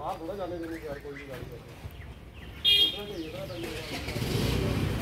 बाहर थोड़ा जाने देंगे यार, कोई भी गाड़ी है उतना चाहिए था।